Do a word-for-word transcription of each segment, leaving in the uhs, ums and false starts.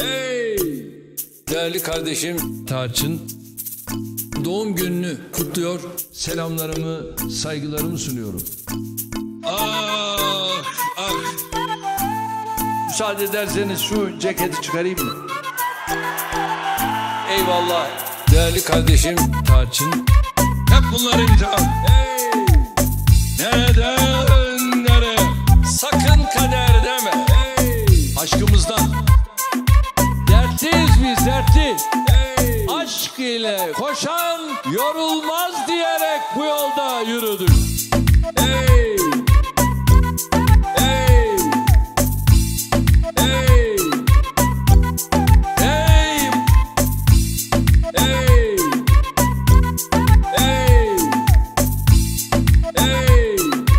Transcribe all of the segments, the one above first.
Hey! Değerli kardeşim Tarçın doğum gününü kutluyor. Selamlarımı, saygılarımı sunuyorum. Ah, ah. Müsaade ederseniz şu ceketi çıkarayım mı? Eyvallah. Değerli kardeşim Tarçın. Hep bunlar imtihan. Hey! Neden, nereye? Sakın kader deme. Hey! Aşkımızdan. Dertliyiz biz, dertli. Hey! Aşk ile koşan yorulmaz diyerek bu yolda yürüdük. Hey! Hey! Hey! Hey! Hey! Hey! Hey!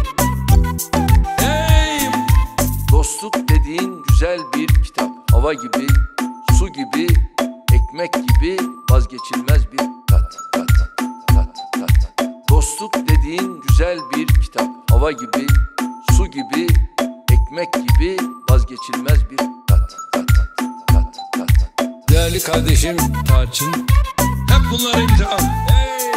Hey! Dostluk dediğin güzel bir kitap. Hava gibi, su gibi, ekmek gibi vazgeçilmez bir tat, tat, tat, tat. Dostluk dediğin güzel bir kitap. Hava gibi, su gibi, ekmek gibi vazgeçilmez bir tat, tat, tat, tat. Değerli kardeşim Tarçın. Hep bunlar imtihan. Hey!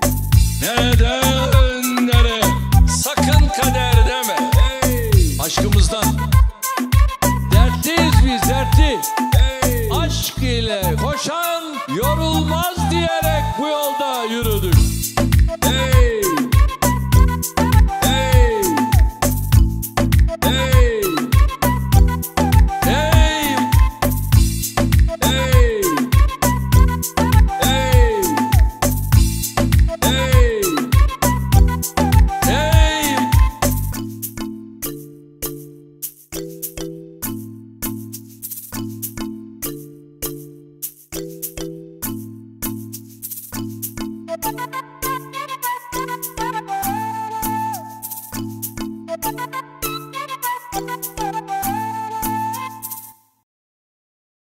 Neden, nereye? Sakın kader deme. Hey! Aşkımızdan. Dertliyiz biz, dertli. Hey! Aşk ile koşan yorulmaz diyerek bu yolda yürüdük. Hey! Hey! Hey! Hey! Hey! Hey! Hey! Hey! Thank you.